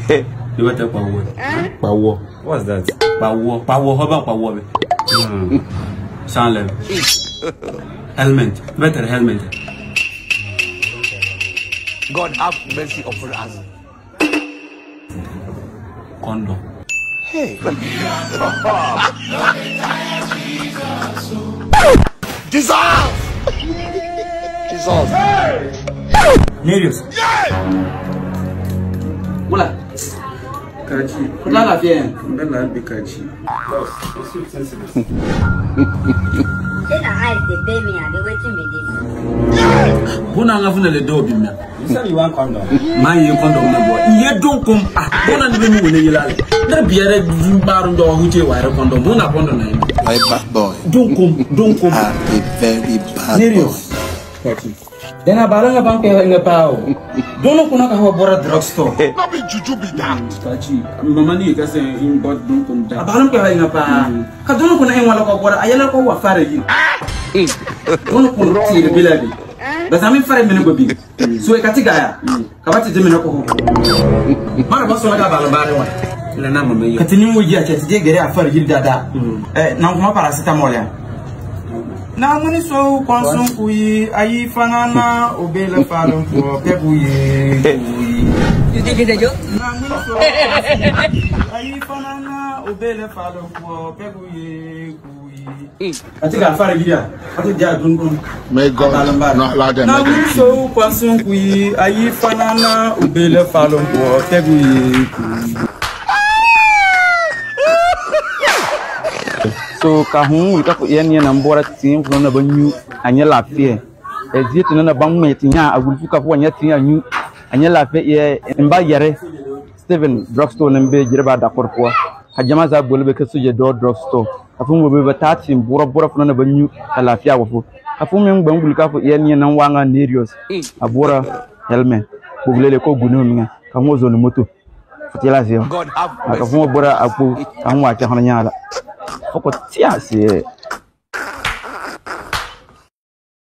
You want to power? Power. What's that? Power. Power. How about power? Sound helmet. Better helmet. God have mercy upon us. Condom. Hey. Jesus! Jesus! Nerius. Mula. Kachi. Kula la bien. Bella be kachi. Then I hide the baby and they waiting me this. Bona nga funa le do bimya. You said you want condom. Man you condom na boy. Ye don't come. Bona ni be mu wona yela. Na biere baru ndo huche wa re condom. Bona condom na. My bad boy. Don't come. A very bad Nerius. Kachi. Then abalanga bank nga pao. Don't kuna ka ho bora drugstore. Not be juju be that. Kachi. Mama ni ka say in god don't come down. Abalam ka nga pa. Ka dono kuna en wala ko bora ayala ko wa fare yi. Dono kuna ti de bilabi. Da sami fare mene go bi. So e katiga ya. Ka bati de mene ko ho. Mara ba so la ga balam bare wa. La na mama yo. Katini mo ji a chete je gere afare yi dada. Na kuma paracetamol ya. Na muni so kwanson kuyi ayi fanana obele falon ko pebuye kuyi. You think it's a joke? Na muni so ayi fanana obele falon ko pebuye kuyi. Atika afare gida. Ati ja dundun. May God not allow them. Na muni so kwanson kuyi ayi fanana obele falon ko pebuye kuyi. So kahun ka ko yan yan ambora tin ko na banyu anya lafie ezit na bangme tinya agulfu ka ko anya tinya nyu anya lafie ye mba yare Steven drugstore nambe jirba da korpo hajama za bolbe ka suje do drugstore afun wo be batati bura na banyu lafia wo afun men bangul ka ko yan yan wanga Nerius abura helmet buglele ko gunu minga ka mo zone moto fatila zio God have ka fun bura apu ka mo wa ta honya la Foko tia se